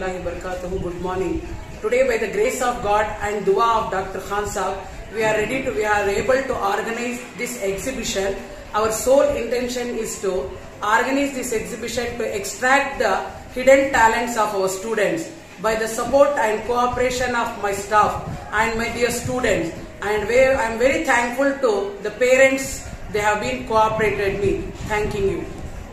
warahmatullahi wabarakatuh. Good morning. Today, by the grace of God and dua of Dr. Khan Sahab, we are able to organize this exhibition. Our sole intention is to organize this exhibition to extract the hidden talents of our students by the support and cooperation of my staff and my dear students. And I am very thankful to the parents. They have been cooperated me. Thanking you.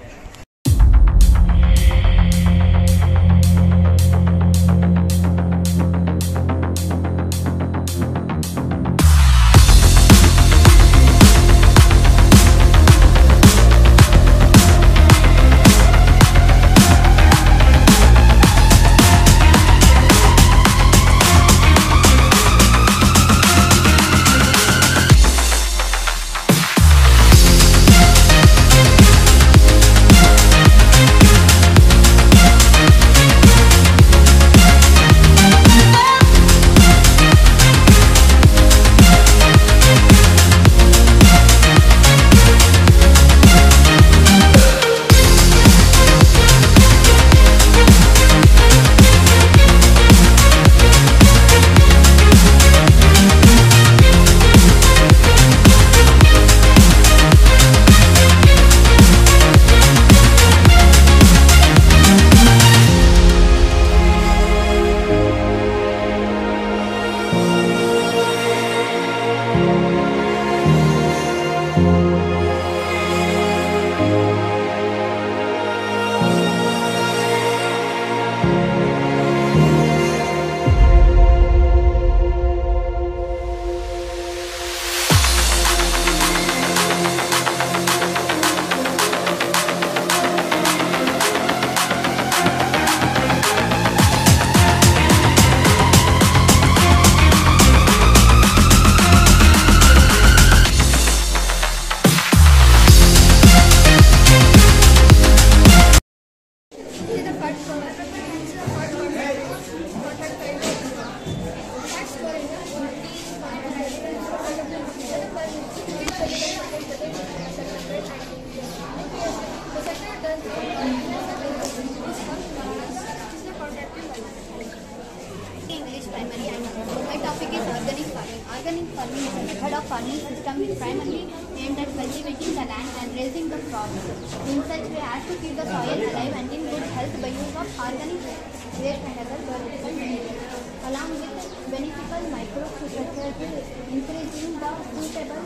Organic farming is a method of farming system which primarily aimed at cultivating the land and raising the crops in such way as to keep the soil alive and in good health by use of organic waste and other biological materials, along with beneficial microstructures, increasing the suitable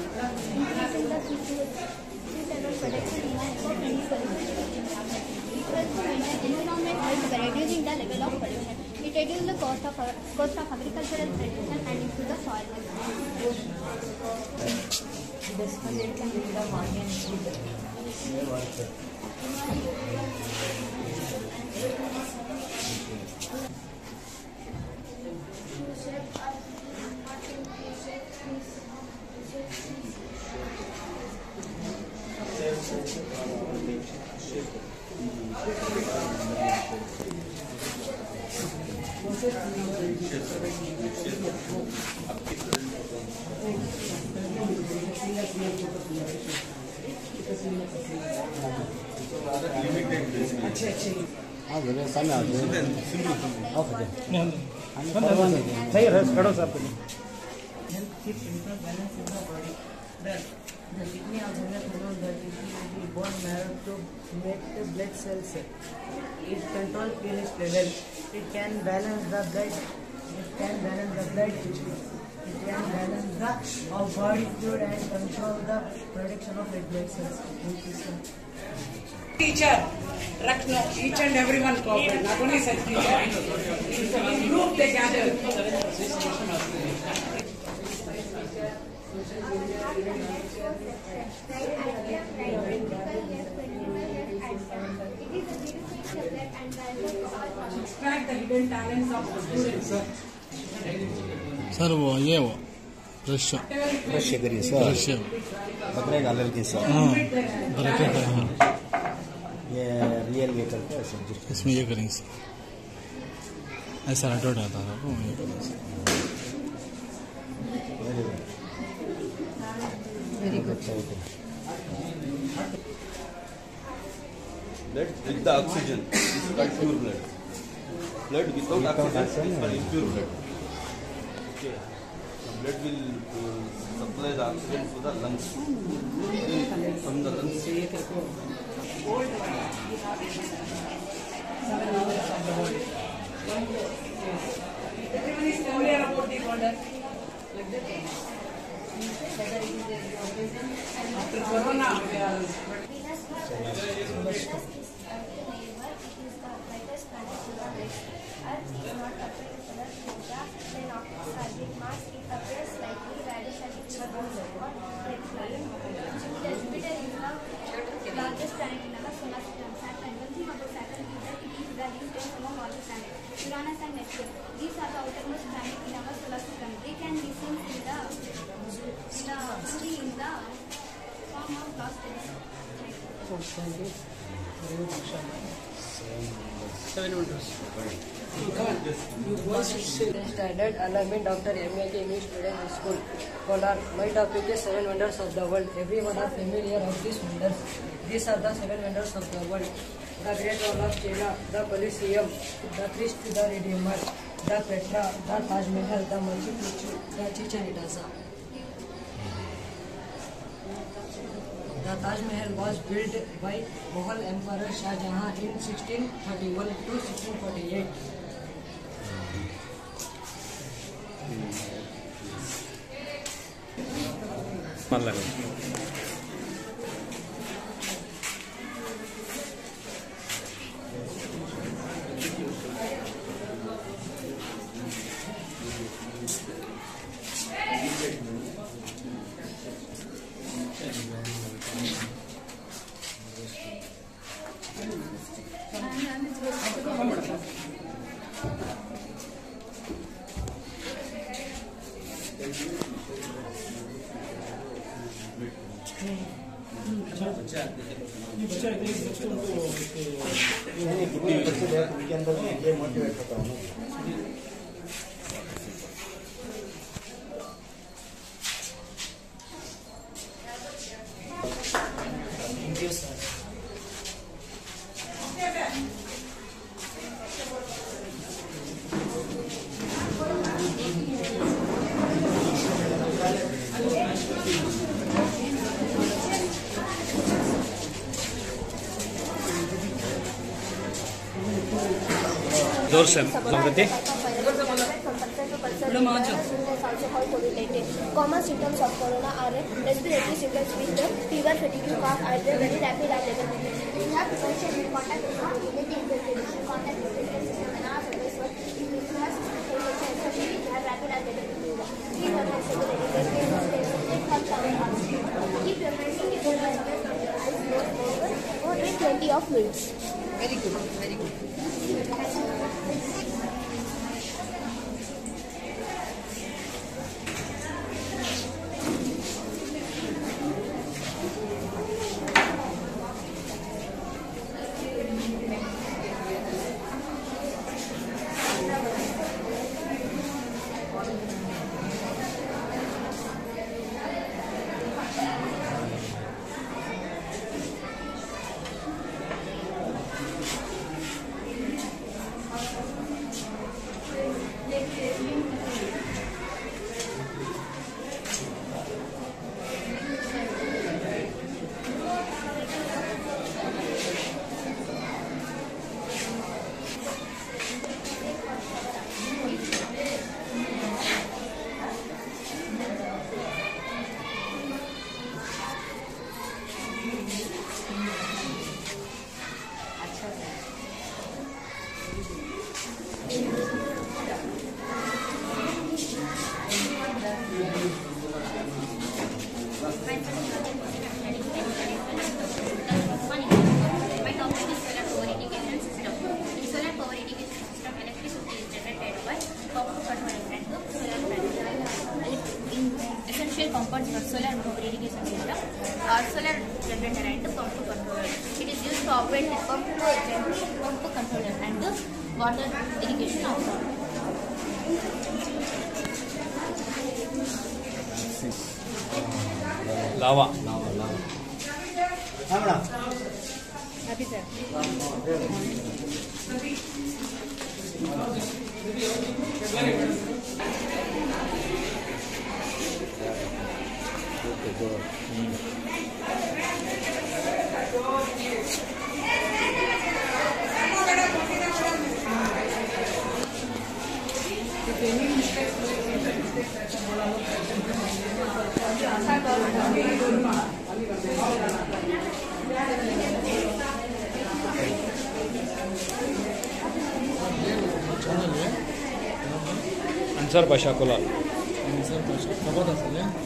production in an eco-friendly solution. It also maintains environment health by reducing the level of pollution. It reduces the cost of agricultural production and improves the soil health. The kidney of the hormone that is in the bone marrow to make the blood cells. It controls pH level. It can balance the blood. It can balance the blood. It can balance the of body fluid and control the production of red blood cells. Teacher, Rakno, each and everyone cooperate. Not only such teacher. In group they gather. Extract the hidden talents of the students. Sir वो ये वो दृश्य करिए sir दृश्य बकरे colour के sir हाँ बरकत है हाँ ये रियल वे करके सब्जेक्ट इसमें ये करेंगे सर ऐसा रटोट आता है वो ये करेंगे very good Blood with the oxygen. This is called pure blood. blood without oxygen is for impure blood. Okay. The blood will supply the oxygen to the lungs. From the lungs. Everyone is familiar about the order. Like that. After Corona, we are. Largest planet in our solar system. Saturn. One thing about Saturn is that it is the least among all the planets. Uranus and Neptune. These are the outermost planets in our solar system. They can be seen in the form of lost telescope. 7 wonders. Standard Almeen Dr. Ahmed English Student School, Kolar. My topic is 7 wonders of the world. Everyone are familiar of these wonders. These are the 7 wonders of the world: the Great Wall of China, the Colosseum, the Christ the Redeemer, the Petra, the Taj Mahal, the Machu Picchu, the Chichen Itza. The Taj Mahal was built by Mughal Emperor Shah Jahan in 1631 to 1648. उनके अंदर ये motivate होता हूँ thank you sir जोर से समझते Common symptoms of corona are respiratory symptoms with fever, fatigue, cough, are very rapid and level. We have prevention in contact with community infection, contact with the system and our service work. If you have prevention, especially if you have rapid and level fever. Please have flexibility, take help our keep your medicine before your eyes closed or drink plenty of milk. Very good, very good. Compounds for solar and power irrigation system or solar generator and pump controller. It is used to operate the pump controller and the water irrigation also. Lava Happy sir. Ansar Pasha Kolar. Ansar Pasha. Kapat asal ya?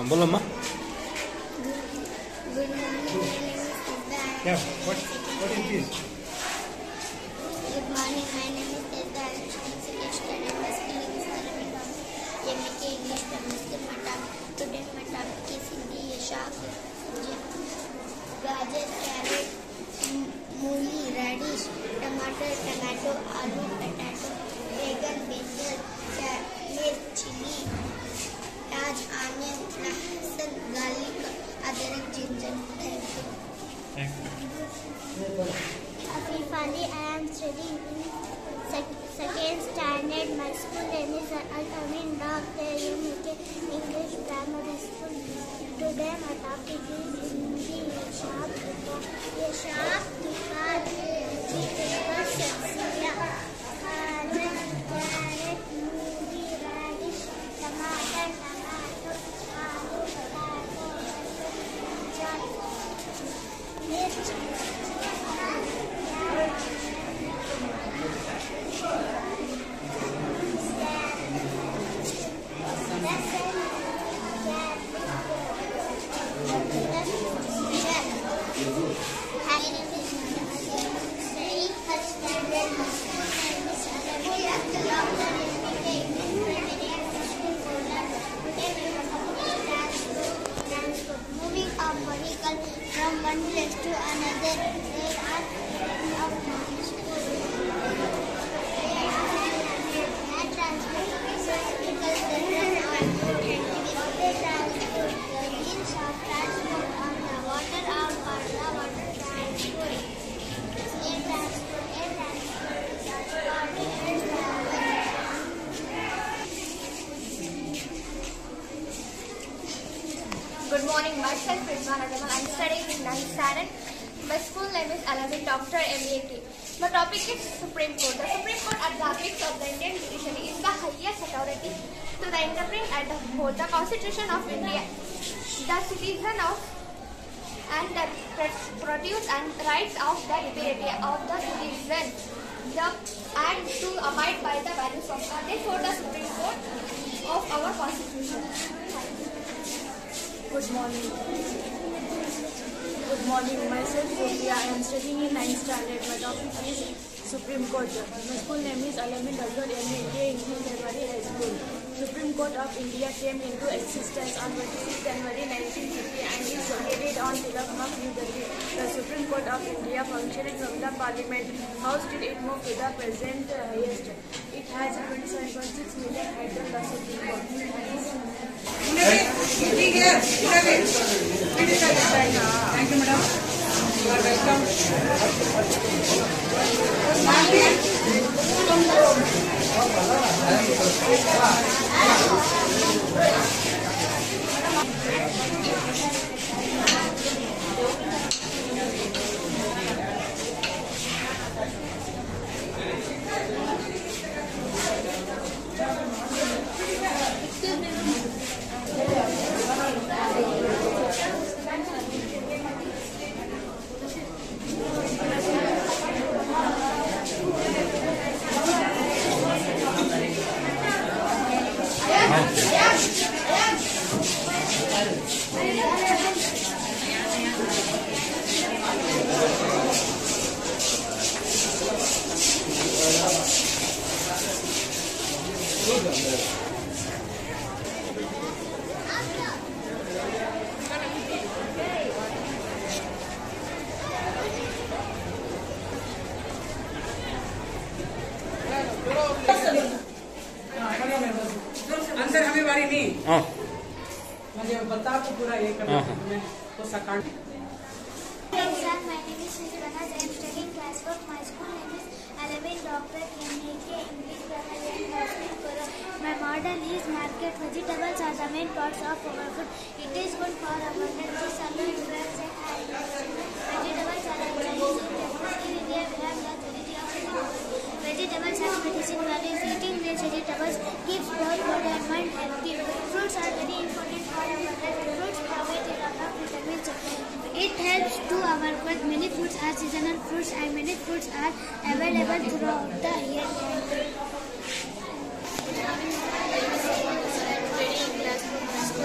हाँ बोलो अम्मा. Good morning, my name is Siddha. Yeah, what is this? Good morning, my name is Siddha. I am studying second standard. My school name is Almeen. MK English Primary School. Today my topic is Hindi. Shark, gajar, carrot, मूली, radish, टमाटर, tomato, आलू, potato, बैगन, brinjal, मिर्च, chili, प्याज, onion, लहसुन, garlic, अदरक, ginger. Thank you. Afifali, I am studying in second standard. My school name is Almeen. English Primary School. Today my topic is Hindi. Sharp, sabziyan, carrot, मूली, radish, टमाटर, आलू, potato, मिर्च. Moving a vehicle from one place to another. There are of school. Air transport vehicles that run on road. They transport the means of transport on the water or for the water transport. Air transport is called air travel. Good morning, myself is Manadama. I am studying in 9th standard. My school name is Almeen Dr. M.A.K. My topic is Supreme Court. The Supreme Court at the apex of the Indian judiciary is the highest authority to the interpret and uphold the Constitution of India, the citizen of and the produce and rights of the liberty of the citizen, and to abide by the values of God. Therefore, the Supreme Court of our Constitution. Good morning. Good morning. Myself Sophia. I am studying in 9th standard. My topic is Supreme Court. My school name is Almeen M.A.K. English Primary High School. Supreme Court of India came into existence on 26 January 1950 and is located on Tilak Marg, New Delhi. The Supreme Court of India functioned from the Parliament House till it moved to the present highest. It has 27.6 million heads of the Supreme Court. Thank you, madam. You are welcome. अंदर हमें बारी नहीं मुझे बता तो पूरा ये करना तो सकांड Sir, my name is Sujana. I am studying class 4. My school name is Almeen Dr. M.A.K. English Primary School. My model is market. Vegetables are the main parts of our food. It is good for our health, salute, drugs and hygiene. Vegetables are actually in India we have the variety of vegetables. Vegetables have medicine values. Eating these vegetables keeps both body and mind healthy. Fruits are very important for our health. Fruits provide a lot of vitamins. It helps to our growth. Many fruits are seasonal fruits and many fruits are available throughout the year. My school name is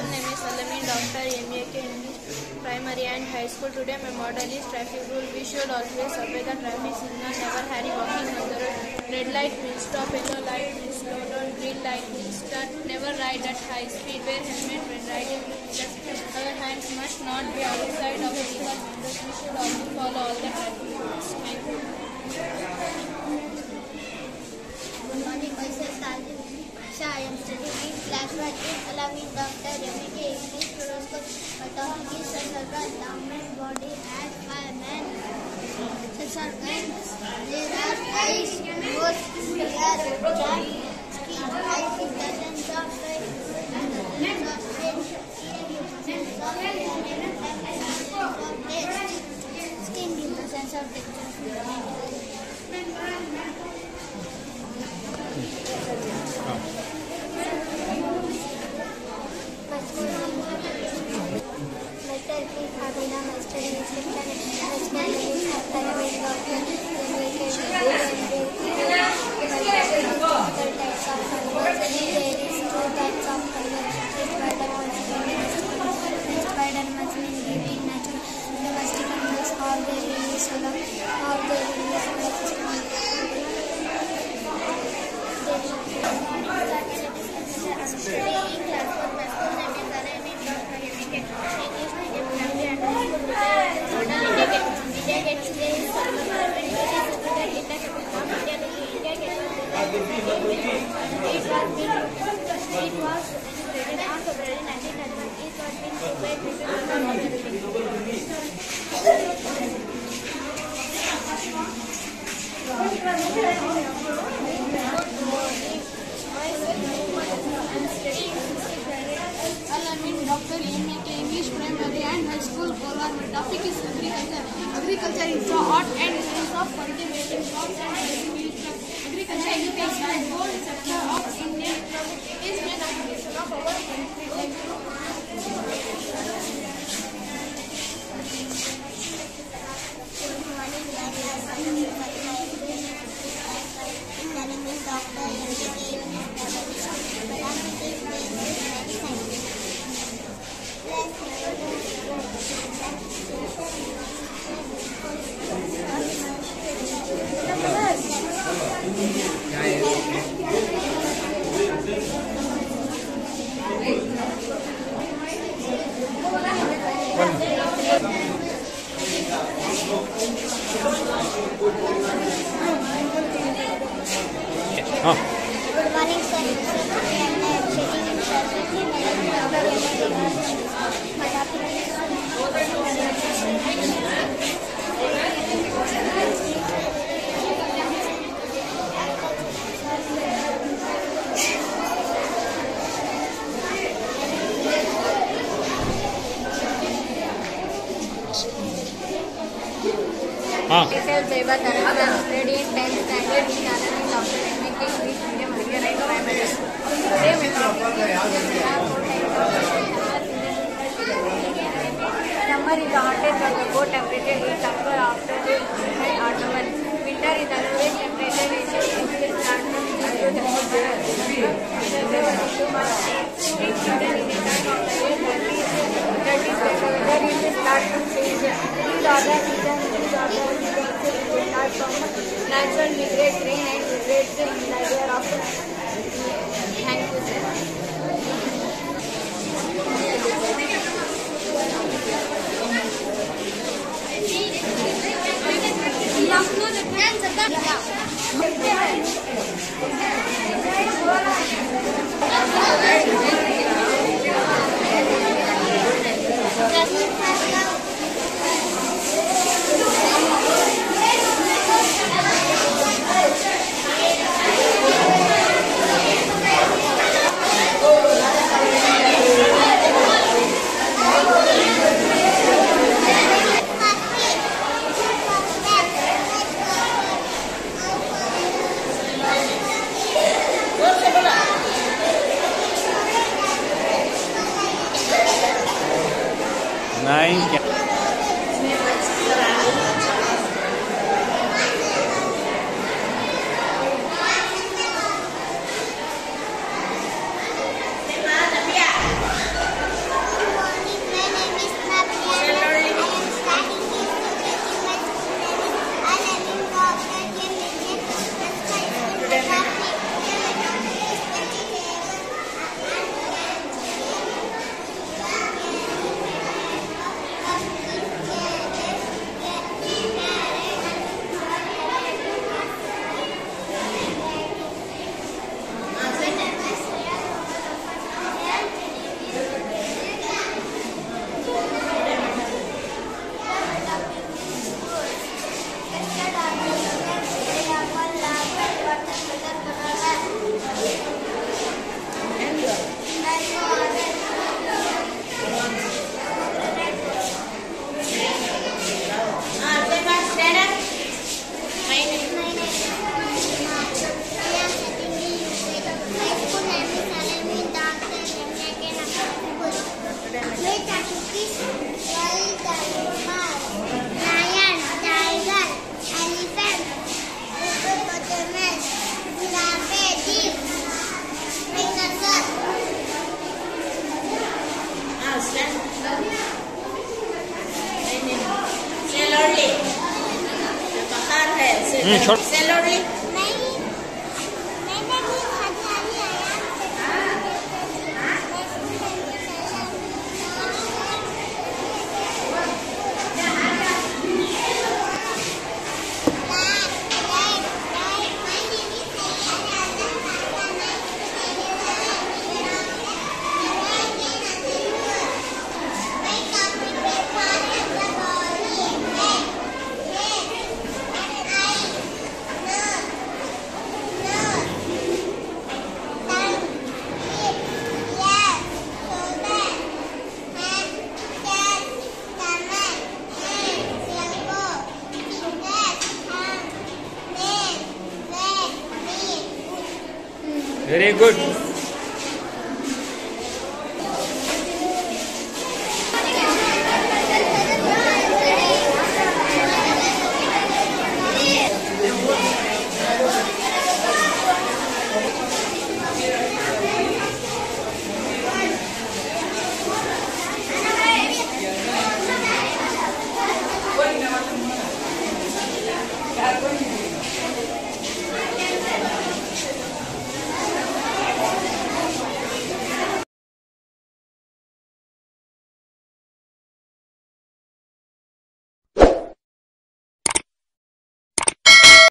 Almeen, Dr. MEAK English Primary and High School. Today my model is traffic rule. We should always obey the traffic signal, never hurry walking on the road. Red light means stop, yellow light means slow down, green light means start. Never ride at high speed. Wear helmet when riding. Our hands must not be outside of vehicle windows. We should also follow all the traffic rules. Thank you. Good morning, myself Talvin. I am studying in class 1 in Almeen, Dr. MEAK English School. My topic is the circle. The human body has 5 main circles. There are eyes, nose, ear, jaw, skin. Eyes is the sense of sight, and the sense of taste. Ear is the sense of hearing, and the sense of taste. Skin is the sense of texture. Almeen, Dr. MEAK English Primary and High School, Kolar. My topic is agriculture. Agriculture is the art and science of cultivating crops and raising livestock. Agriculture is the whole sector of Indian economy. It is the foundation of our country. Thank you. Good morning, sir. And I am sitting in my Myself, Deva Dharma. I am studying 10th standard in Almeen, Dr. MEAK English Medium Higher Primary School. Today my topic is summer is the hottest of the both temperature is occur after the and autumn. Winter is the lowest temperature ratio in start from June to September. Spring season is the time of the year that is better. Weather is the start to change. These are the seasons. Start from natural migrate rain and migrate in the year of. Thank you, sir. Nine. Celery. Very good.